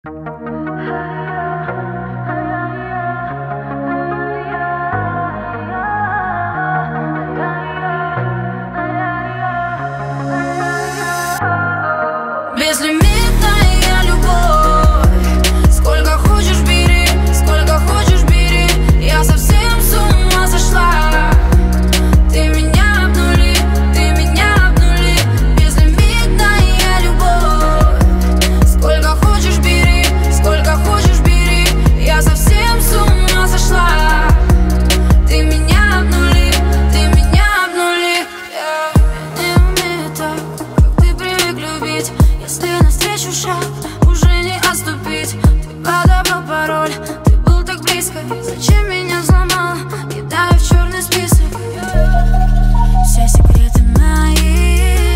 Безлимитная любовь, сколько хочешь бери, сколько хочешь бери. Я совсем с ума сошла. Ты меня обнули, ты меня обнули. Безлимитная любовь, сколько хочешь бери, сколько хочешь бери. Я совсем с ума сошла. Ты меня обнули, ты меня обнули. Я не умею так, как ты привык любить. Если навстречу шаг, уже не отступить. Ты подобрал пароль, ты был так близко. Зачем меня взломал, кидаю в черный список. Все секреты мои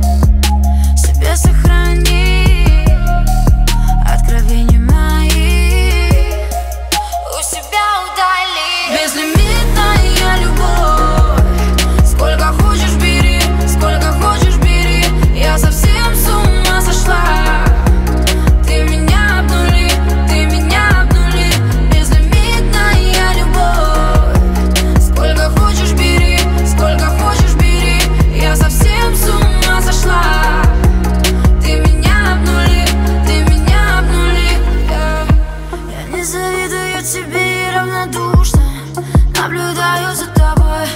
себе сохрани. Откровения мои у себя удали. Безлимитная любовь, сколько хочешь бери, сколько хочешь бери. Я совсем с ума сошла. Ты меня обнули, ты меня обнули. Безлимитная любовь, сколько хочешь бери, сколько хочешь бери. Я совсем с ума сошла. Ты меня обнули, ты меня обнули. Я не завидую тебе и равнодушна наблюдаю за тобой.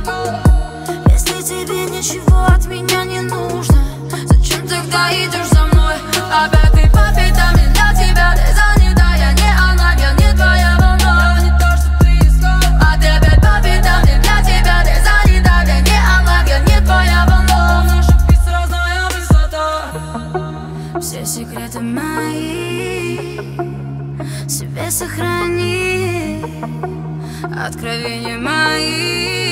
Если тебе ничего от меня не нужно, зачем тогда идешь за мной? Опять ты по пятам, не для тебя, ты занята. Я не она, я не твоя волна. Не то, что ты искал. А ты опять по пятам, не для тебя, ты занята. Я не она, я не твоя волна. Наша пицца разная высота. Все секреты мои себе сохрани. Откровения мои